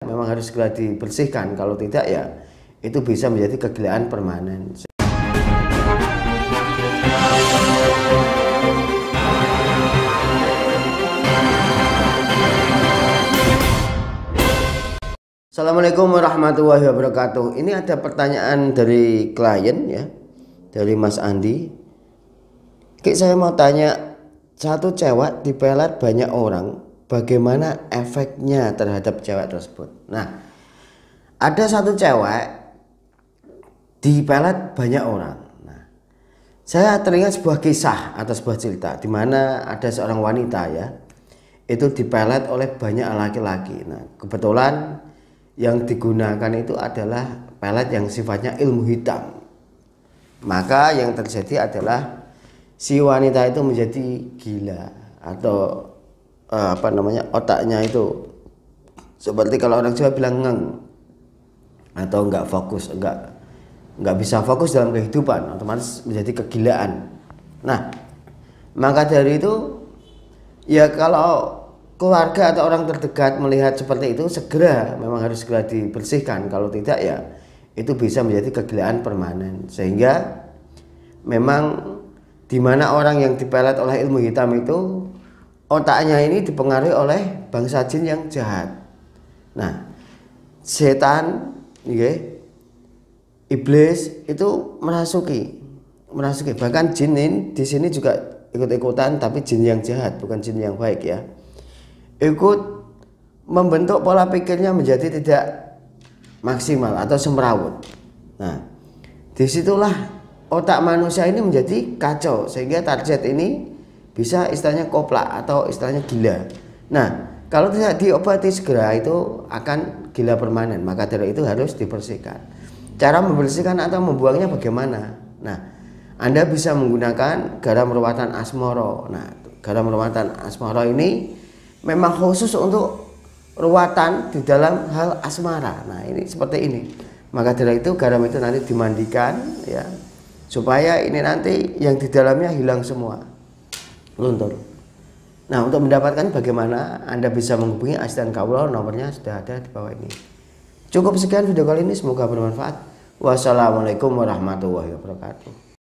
memang harus segera dibersihkan. Kalau tidak ya itu bisa menjadi kegilaan permanen. Assalamualaikum warahmatullahi wabarakatuh. Ini ada pertanyaan dari klien ya, dari Mas Andi. Saya mau tanya, satu cewek dipelet banyak orang, bagaimana efeknya terhadap cewek tersebut? Nah, ada satu cewek dipelet banyak orang. Nah, saya teringat sebuah kisah atau sebuah cerita di mana ada seorang wanita ya, itu dipelet oleh banyak laki-laki. Nah, kebetulan yang digunakan itu adalah pelet yang sifatnya ilmu hitam. Maka yang terjadi adalah si wanita itu menjadi gila atau otaknya itu seperti kalau orang Jawa bilang ngeng atau enggak fokus, enggak bisa fokus dalam kehidupan, otomatis menjadi kegilaan. Nah, maka dari itu ya kalau keluarga atau orang terdekat melihat seperti itu memang harus segera dibersihkan. Kalau tidak ya itu bisa menjadi kegilaan permanen, sehingga memang di mana orang yang dipelet oleh ilmu hitam itu otaknya ini dipengaruhi oleh bangsa jin yang jahat. Nah, setan, iblis itu merasuki. Bahkan jin ini di sini juga ikut-ikutan, tapi jin yang jahat, bukan jin yang baik ya. Ikut membentuk pola pikirnya menjadi tidak maksimal atau semrawut. Nah, disitulah otak manusia ini menjadi kacau, sehingga target ini bisa istilahnya koplak atau istilahnya gila. Nah, kalau tidak diobati segera itu akan gila permanen. Maka dari itu harus dibersihkan. Cara membersihkan atau membuangnya bagaimana? Nah, Anda bisa menggunakan garam ruwatan asmoro. Nah, garam ruwatan asmoro ini memang khusus untuk ruwatan di dalam hal asmara. Nah, ini seperti ini. Maka dari itu garam itu nanti dimandikan ya, supaya ini nanti yang di dalamnya hilang semua, luntur. Nah, untuk mendapatkan bagaimana Anda bisa menghubungi asisten Kawula, nomornya sudah ada di bawah ini. Cukup sekian video kali ini, semoga bermanfaat. Wassalamualaikum warahmatullahi wabarakatuh.